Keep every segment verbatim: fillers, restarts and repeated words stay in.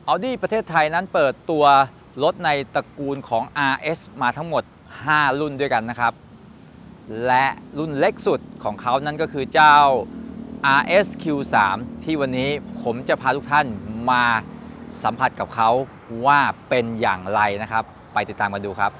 Audi ประเทศไทยนั้นเปิดตัวรถในตระกูลของ อาร์ เอส มาทั้งหมดห้ารุ่นด้วยกันนะครับและรุ่นเล็กสุดของเขานั่นก็คือเจ้า อาร์ เอส คิว สาม ที่วันนี้ผมจะพาทุกท่านมาสัมผัสกับเขาว่าเป็นอย่างไรนะครับไปติดตามกันดูครับ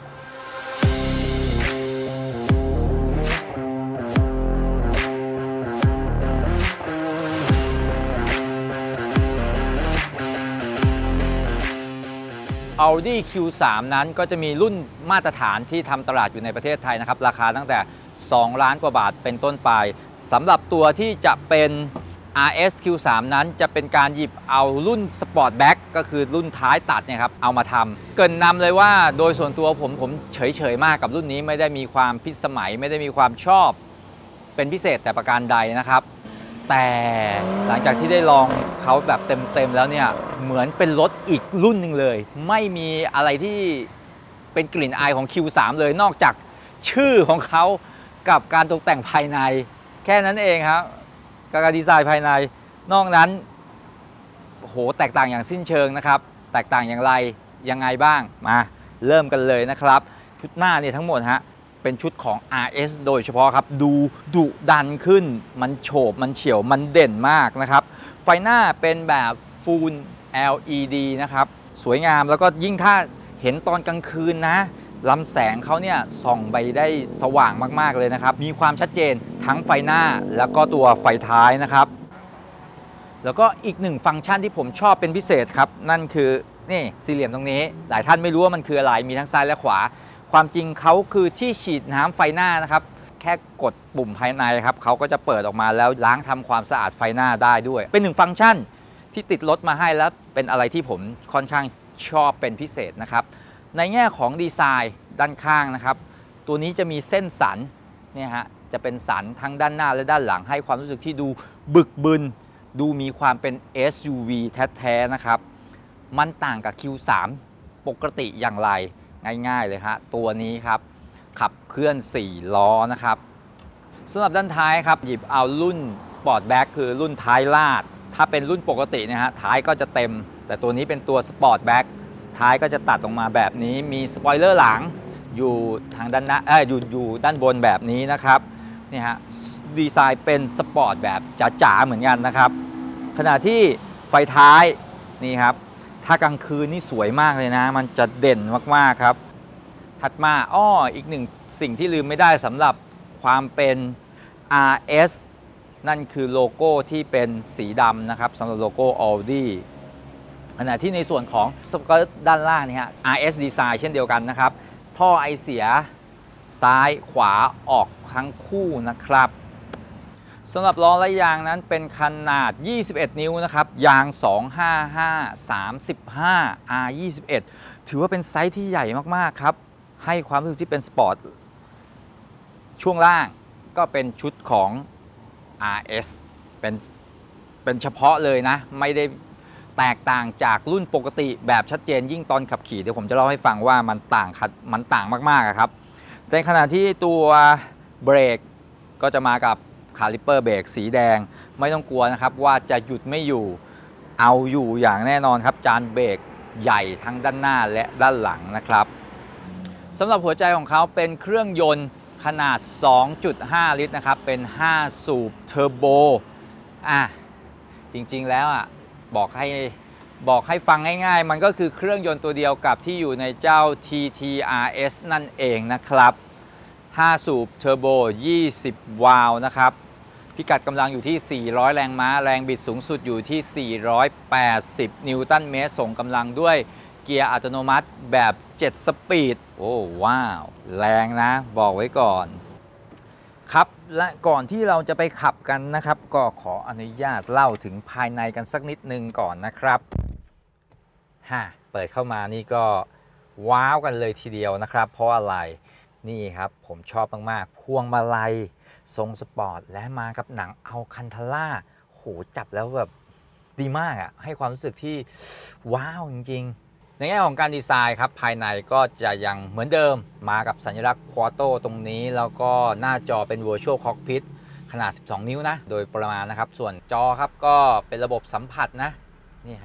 Audi คิว สาม นั้นก็จะมีรุ่นมาตรฐานที่ทำตลาดอยู่ในประเทศไทยนะครับราคาตั้งแต่สองล้านกว่าบาทเป็นต้นไปสำหรับตัวที่จะเป็น อาร์ เอส คิว สาม นั้นจะเป็นการหยิบเอารุ่น Sportback ก็คือรุ่นท้ายตัดเนี่ยครับเอามาทำเกริ่นนำเลยว่าโดยส่วนตัวผมผมเฉยๆมากกับรุ่นนี้ไม่ได้มีความพิสมัยไม่ได้มีความชอบเป็นพิเศษแต่ประการใดนะครับแต่หลังจากที่ได้ลองเขาแบบเต็มๆแล้วเนี่ยเหมือนเป็นรถอีกรุ่นหนึ่งเลยไม่มีอะไรที่เป็นกลิ่นอายของ คิว สาม เลยนอกจากชื่อของเขากับการตกแต่งภายในแค่นั้นเองครับการดีไซน์ภายในนอกนั้นโหแตกต่างอย่างสิ้นเชิงนะครับแตกต่างอย่างไรยังไงบ้างมาเริ่มกันเลยนะครับชุดหน้าเนี่ยทั้งหมดฮะเป็นชุดของ อาร์ เอส โดยเฉพาะครับดูดุดันขึ้นมันโฉบมันเฉียวมันเด่นมากนะครับไฟหน้าเป็นแบบ Full แอล อี ดี นะครับสวยงามแล้วก็ยิ่งถ้าเห็นตอนกลางคืนนะลำแสงเขาเนี่ยส่องไปได้สว่างมากๆเลยนะครับมีความชัดเจนทั้งไฟหน้าแล้วก็ตัวไฟท้ายนะครับแล้วก็อีกหนึ่งฟังก์ชันที่ผมชอบเป็นพิเศษครับนั่นคือนี่สี่เหลี่ยมตรงนี้หลายท่านไม่รู้ว่ามันคืออะไรมีทั้งซ้ายและขวาความจริงเขาคือที่ฉีดน้ำไฟหน้านะครับแค่กดปุ่มภายในครับเขาก็จะเปิดออกมาแล้วล้างทำความสะอาดไฟหน้าได้ด้วยเป็นหนึ่งฟังก์ชันที่ติดรถมาให้แล้วเป็นอะไรที่ผมค่อนข้างชอบเป็นพิเศษนะครับในแง่ของดีไซน์ด้านข้างนะครับตัวนี้จะมีเส้นสันเนี่ยฮะจะเป็นสันทั้งด้านหน้าและด้านหลังให้ความรู้สึกที่ดูบึกบึนดูมีความเป็น เอส ยู วี แท้ๆนะครับมันต่างกับ คิว สาม ปกติอย่างไรง่ายๆเลยฮะตัวนี้ครับขับเคลื่อนสี่ล้อนะครับสำหรับด้านท้ายครับหยิบเอารุ่น Sportback คือรุ่นท้ายลาดถ้าเป็นรุ่นปกตินะฮะท้ายก็จะเต็มแต่ตัวนี้เป็นตัว Sportback ท้ายก็จะตัดออกมาแบบนี้มีสปอยเลอร์หลังอยู่ทางด้านหน้าเอออยู่อยู่ด้านบนแบบนี้นะครับนี่ฮะดีไซน์เป็นสปอร์ตแบบจ๋าๆเหมือนกันนะครับขณะที่ไฟท้ายนี่ครับถ้ากลางคืนนี่สวยมากเลยนะมันจะเด่นมากๆครับถัดมาอ้ออีกหนึ่งสิ่งที่ลืมไม่ได้สำหรับความเป็น อาร์ เอส นั่นคือโลโก้ที่เป็นสีดำนะครับสำหรับโลโก้ Audi ขณะที่ในส่วนของสเกิร์ตด้านล่างนี่ฮะ อาร์ เอส Design เช่นเดียวกันนะครับท่อไอเสียซ้ายขวาออกทั้งคู่นะครับสำหรับล้อและยางนั้นเป็นขนาดยี่สิบเอ็ดนิ้วนะครับยางสองห้าห้า สามสิบห้า อาร์ ยี่สิบเอ็ด ถือว่าเป็นไซส์ที่ใหญ่มากๆครับให้ความรู้สึกที่เป็นสปอร์ตช่วงล่างก็เป็นชุดของ อาร์ เอส เป็นเป็นเฉพาะเลยนะไม่ได้แตกต่างจากรุ่นปกติแบบชัดเจนยิ่งตอนขับขี่เดี๋ยวผมจะเล่าให้ฟังว่ามันต่างมันต่างมากๆครับในขณะที่ตัวเบรกก็จะมากับคาลิปเปอร์เบรกสีแดงไม่ต้องกลัวนะครับว่าจะหยุดไม่อยู่เอาอยู่อย่างแน่นอนครับจานเบรกใหญ่ทั้งด้านหน้าและด้านหลังนะครับสำหรับหัวใจของเขาเป็นเครื่องยนต์ขนาด สองจุดห้า ลิตรนะครับเป็นห้าสูบเทอร์โบอ่ะจริงๆแล้วอ่ะบอกให้บอกให้ฟังง่ายๆมันก็คือเครื่องยนต์ตัวเดียวกับที่อยู่ในเจ้า ที ที อาร์ เอส นั่นเองนะครับห้าสูบเทอร์โบยี่สิบวาล์วนะครับพิกัดกำลังอยู่ที่สี่ร้อยแรงม้าแรงบิดสูงสุดอยู่ที่สี่ร้อยแปดสิบนิวตันเมตรส่งกำลังด้วยเกียร์อัตโนมัติแบบเจ็ดสปีดโอ้ว้าวแรงนะบอกไว้ก่อนครับและก่อนที่เราจะไปขับกันนะครับก็ขออนุญาตเล่าถึงภายในกันสักนิดนึงก่อนนะครับฮะเปิดเข้ามานี่ก็ว้าวกันเลยทีเดียวนะครับเพราะอะไรนี่ครับผมชอบมากๆพวงมาลัยทรงสปอร์ตและมากับหนังอัลคันทาร่าโหจับแล้วแบบดีมากอ่ะให้ความรู้สึกที่ว้าวจริงๆในแง่ของการดีไซน์ครับภายในก็จะยังเหมือนเดิมมากับสัญลักษณ์ควอโตตรงนี้แล้วก็หน้าจอเป็น Virtual Cockpit ขนาดสิบสองนิ้วนะโดยประมาณนะครับส่วนจอครับก็เป็นระบบสัมผัสนะนี่ฮะม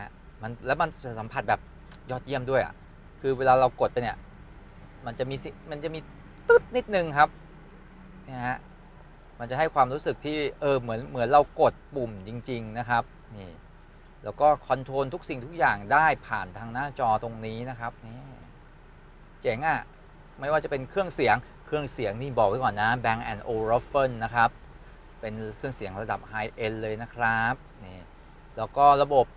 มันแล้วมันสัมผัสแบบยอดเยี่ยมด้วยอ่ะคือเวลาเรากดไปเนี่ยมันจะมีมันจะมีตึ๊ดนิดนึงครับเนี่ยฮะมันจะให้ความรู้สึกที่เออเหมือนเหมือนเรากดปุ่มจริงๆนะครับนี่แล้วก็คอนโทรลทุกสิ่งทุกอย่างได้ผ่านทางหน้าจอตรงนี้นะครับนี่เจ๋งอ่ะไม่ว่าจะเป็นเครื่องเสียงเครื่องเสียงนี่บอกไว้ก่อนนะ แบงก์ แอนด์ โอ โรฟเฟิล นะครับเป็นเครื่องเสียงระดับไฮเอ็นเลยนะครับนี่แล้วก็ระบบ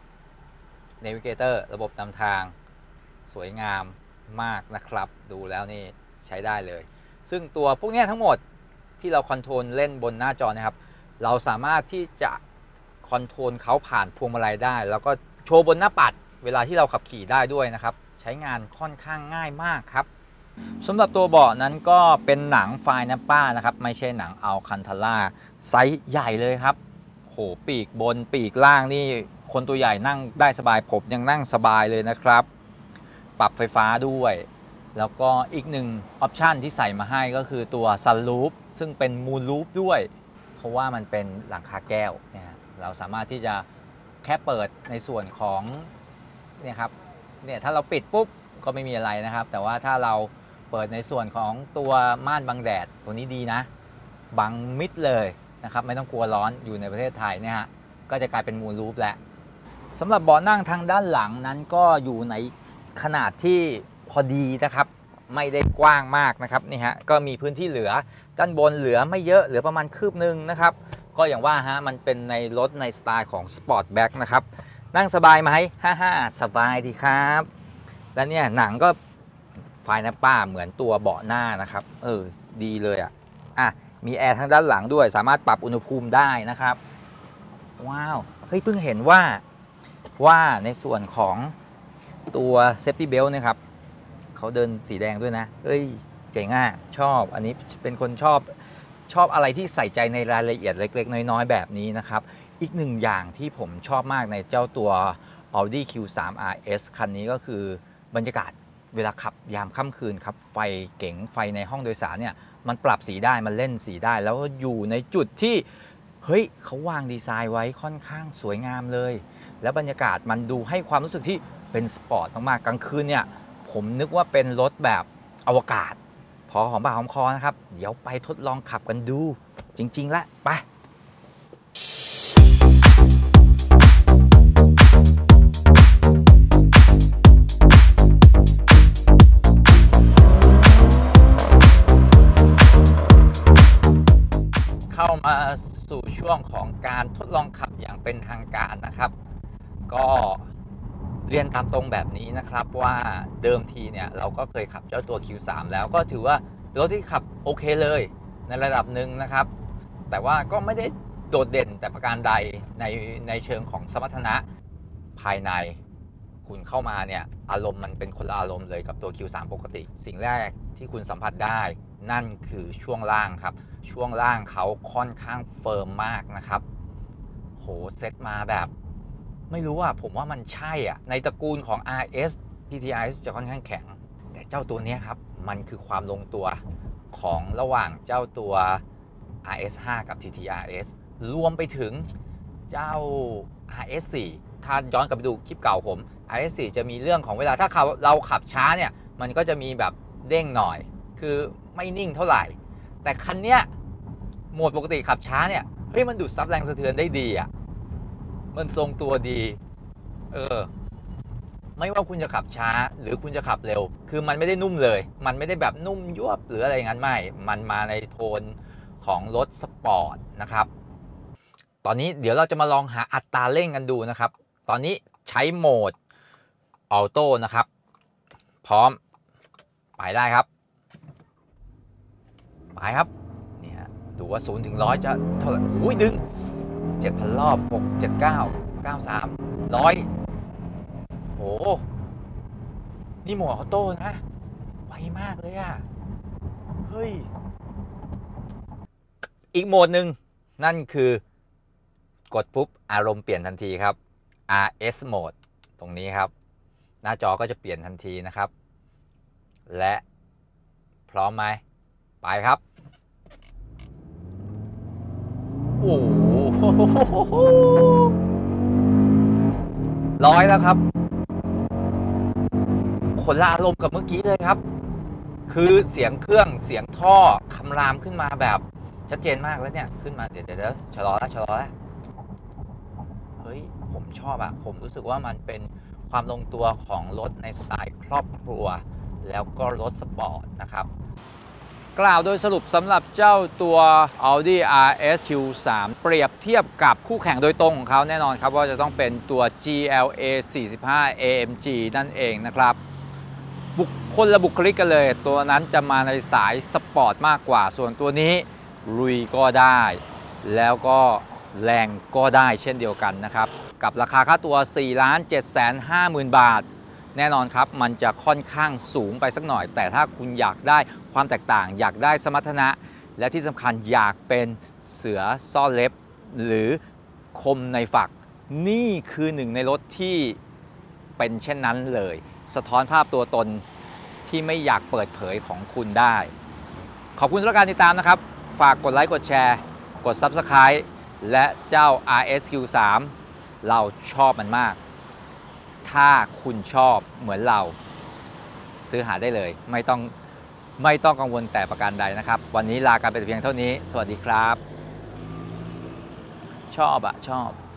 Navigator ระบบนำทางสวยงามมากนะครับดูแล้วนี่ใช้ได้เลยซึ่งตัวพวกนี้ทั้งหมดที่เราคอนโทรลเล่นบนหน้าจอนะครับเราสามารถที่จะคอนโทรลเขาผ่านพวงมาลัยได้แล้วก็โชว์บนหน้าปัดเวลาที่เราขับขี่ได้ด้วยนะครับใช้งานค่อนข้างง่ายมากครับสำหรับตัวเบาะนั้นก็เป็นหนังไฟนะป้านะครับไม่ใช่หนังอัลคันทาร่าไซส์ใหญ่เลยครับโหปีกบนปีกล่างนี่คนตัวใหญ่นั่งได้สบายผมยังนั่งสบายเลยนะครับปรับไฟฟ้าด้วยแล้วก็อีกหนึ่งออปชันที่ใส่มาให้ก็คือตัวซันรูฟซึ่งเป็นมูนรูฟด้วยเพราะว่ามันเป็นหลังคาแก้วเนี่ยเราสามารถที่จะแค่เปิดในส่วนของเนี่ยครับเนี่ยถ้าเราปิดปุ๊บก็ไม่มีอะไรนะครับแต่ว่าถ้าเราเปิดในส่วนของตัวม่านบังแดดตัวนี้ดีนะบังมิดเลยนะครับไม่ต้องกลัวร้อนอยู่ในประเทศไทยเนี่ยฮะก็จะกลายเป็นมูนรูฟแล้วสำหรับเบาะนั่งทางด้านหลังนั้นก็อยู่ในขนาดที่พอดีนะครับไม่ได้กว้างมากนะครับนี่ฮะก็มีพื้นที่เหลือด้านบนเหลือไม่เยอะเหลือประมาณคืบหนึ่งนะครับก็อย่างว่าฮะมันเป็นในรถในสไตล์ของ Sportback นะครับนั่งสบายไหมฮ่าฮ่าสบายดีครับแล้วเนี่ยหนังก็ไฟนะป้าเหมือนตัวเบาะหน้านะครับเออดีเลยอ่ะอ่ะมีแอร์ทางด้านหลังด้วยสามารถปรับอุณหภูมิได้นะครับว้าวเฮ้ยเพิ่งเห็นว่าว่าในส่วนของตัวเซฟตี้เบลต์นะครับเขาเดินสีแดงด้วยนะเอ้ยเจ๋งอ่ะชอบอันนี้เป็นคนชอบชอบอะไรที่ใส่ใจในรายละเอียดเล็กๆน้อยๆแบบนี้นะครับอีกหนึ่งอย่างที่ผมชอบมากในเจ้าตัว Audi คิว ทรี อาร์ เอส คันนี้ก็คือบรรยากาศเวลาขับยามค่ำคืนครับไฟเก๋งไฟในห้องโดยสารเนี่ยมันปรับสีได้มันเล่นสีได้แล้วอยู่ในจุดที่เฮ้ยเขาวางดีไซน์ไว้ค่อนข้างสวยงามเลยแล้วบรรยากาศมันดูให้ความรู้สึกที่เป็นสปอร์ตมากๆกลางคืนเนี่ยผมนึกว่าเป็นรถแบบอวกาศพอหอมปากหอมคอนะครับเดี๋ยวไปทดลองขับกันดูจริงๆละไปเข้ามาสู่ช่วงของการทดลองขับอย่างเป็นทางการนะครับก็เรียนตามตรงแบบนี้นะครับว่าเดิมทีเนี่ยเราก็เคยขับเจ้าตัว คิว ทรี แล้วก็ถือว่ารถที่ขับโอเคเลยในระดับหนึ่งนะครับแต่ว่าก็ไม่ได้โดดเด่นแต่ประการใดในในเชิงของสมรรถนะภายในคุณเข้ามาเนี่ยอารมณ์มันเป็นคนละอารมณ์เลยกับตัว คิว ทรี ปกติสิ่งแรกที่คุณสัมผัสได้นั่นคือช่วงล่างครับช่วงล่างเขาค่อนข้างเฟิร์มมากนะครับโหเซตมาแบบไม่รู้อ่ะผมว่ามันใช่อ่ะในตระกูลของ อาร์ เอส ที ที อาร์ เอส จะค่อนข้างแข็งแต่เจ้าตัวนี้ครับมันคือความลงตัวของระหว่างเจ้าตัว อาร์ เอส ไฟว์ กับ ที ที อาร์ เอส รวมไปถึงเจ้า อาร์ เอส โฟร์ ถ้าย้อนกลับไปดูคลิปเก่าผม อาร์ เอส โฟร์ จะมีเรื่องของเวลาถ้าเราขับช้าเนี่ยมันก็จะมีแบบเด้งหน่อยคือไม่นิ่งเท่าไหร่แต่คันเนี้ยโหมดปกติขับช้าเนี่ยเฮ้ยมันดูดซับแรงสะเทือนได้ดีอ่ะมันทรงตัวดีเออไม่ว่าคุณจะขับช้าหรือคุณจะขับเร็วคือมันไม่ได้นุ่มเลยมันไม่ได้แบบนุ่มยวบหรืออะไรงั้นไม่มันมาในโทนของรถสปอร์ตนะครับตอนนี้เดี๋ยวเราจะมาลองหาอัตราเร่งกันดูนะครับตอนนี้ใช้โหมดออโต้นะครับพร้อมไปได้ครับไปครับเนี่ยดูว่าศูนย์ถึงร้อยจะเท่าไหร่โอ้ยดึง เจ็ดพัน รอบหก เจ็ด เก้า เก้า สาม หนึ่งร้อยโอ้นี่โหมดออโต้นะไวมากเลยอ่ะเฮ้ยอีกโหมดหนึ่งนั่นคือกดปุ๊บอารมณ์เปลี่ยนทันทีครับ อาร์ เอส โหมดตรงนี้ครับหน้าจอก็จะเปลี่ยนทันทีนะครับและพร้อมไหมไปครับโอ้โหร้อยแล้วครับคนละอารมณ์กับเมื่อกี้เลยครับ คือเสียงเครื่องเสียงท่อคำรามขึ้นมาแบบชัดเจนมากแล้วเนี่ยขึ้นมาเดี๋ยวเดี๋ยวชะลอแล้วชะลอแล้วเฮ้ยผมชอบอะผมรู้สึกว่ามันเป็นความลงตัวของรถในสไตล์ครอบครัวแล้วก็รถสปอร์ตนะครับกล่าวโดยสรุปสำหรับเจ้าตัว Audi อาร์ เอส คิว สาม เปรียบเทียบกับคู่แข่งโดยตรงของเขาแน่นอนครับว่าจะต้องเป็นตัว จี แอล เอ สี่สิบห้า เอ เอ็ม จี นั่นเองนะครับบุคคลละบุคลิกกันเลยตัวนั้นจะมาในสายสปอร์ตมากกว่าส่วนตัวนี้ลุยก็ได้แล้วก็แรงก็ได้เช่นเดียวกันนะครับกับราคาค่าตัว สี่ล้าน เจ็ดแสนห้าหมื่น บาทแน่นอนครับมันจะค่อนข้างสูงไปสักหน่อยแต่ถ้าคุณอยากได้ความแตกต่างอยากได้สมรรถนะและที่สำคัญอยากเป็นเสือซ่อนเล็บหรือคมในฝักนี่คือหนึ่งในรถที่เป็นเช่นนั้นเลยสะท้อนภาพตัวตนที่ไม่อยากเปิดเผยของคุณได้ขอบคุณสำหรับการติดตามนะครับฝากกดไลค์กดแชร์กด ซับสไครบ์ และเจ้า อาร์ เอส คิว สาม เราชอบมันมากถ้าคุณชอบเหมือนเราซื้อหาได้เลยไม่ต้องไม่ต้องกังวลแต่ประการใดนะครับวันนี้ลากันไปแต่เพียงเท่านี้สวัสดีครับชอบอะชอบ